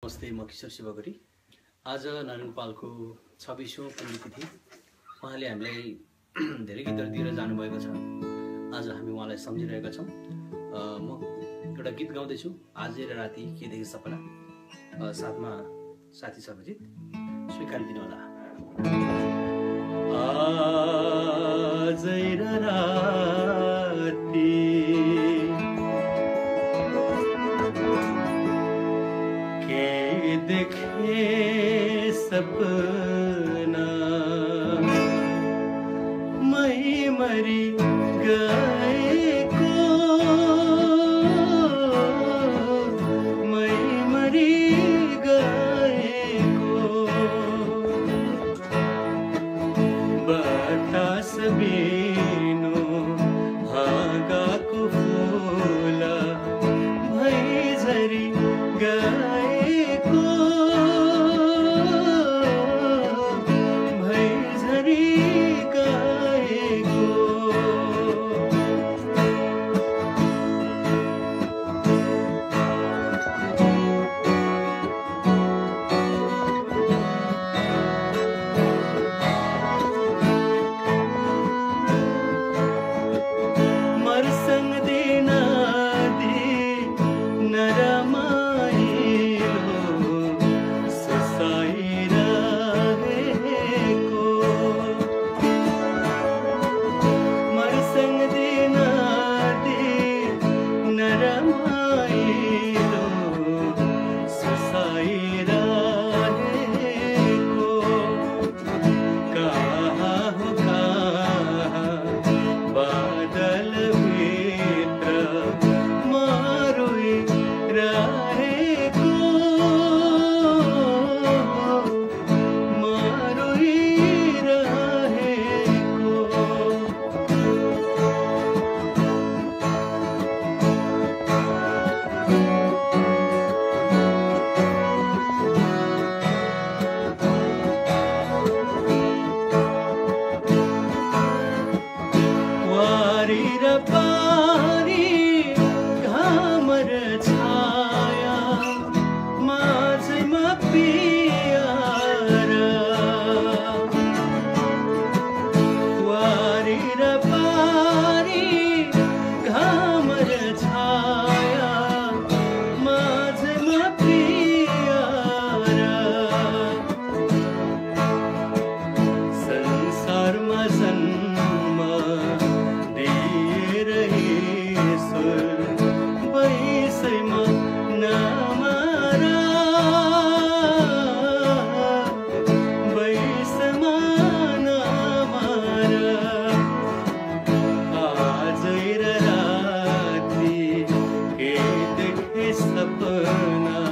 नमस्ते, म किशोर शिवगरी। आज नारायणगोपालको 26औं पुण्यतिथि। उहाँले हामीलाई धेरै गीतहरू दिएर जानुभएको छ। आज हामी उहाँलाई सम्झिरहेका छौँ। म एउटा गीत गाउँदैछु, आजै र राति के देखे सपना। साथमा साथी सर्वजित, स्वीकार दिनुहोला। आजै र राति देखे सपना, मैं मरी गएको, मैं मरी गएको, बाटास बिनु हाँगाको फूल भई झरी गएको, सपना।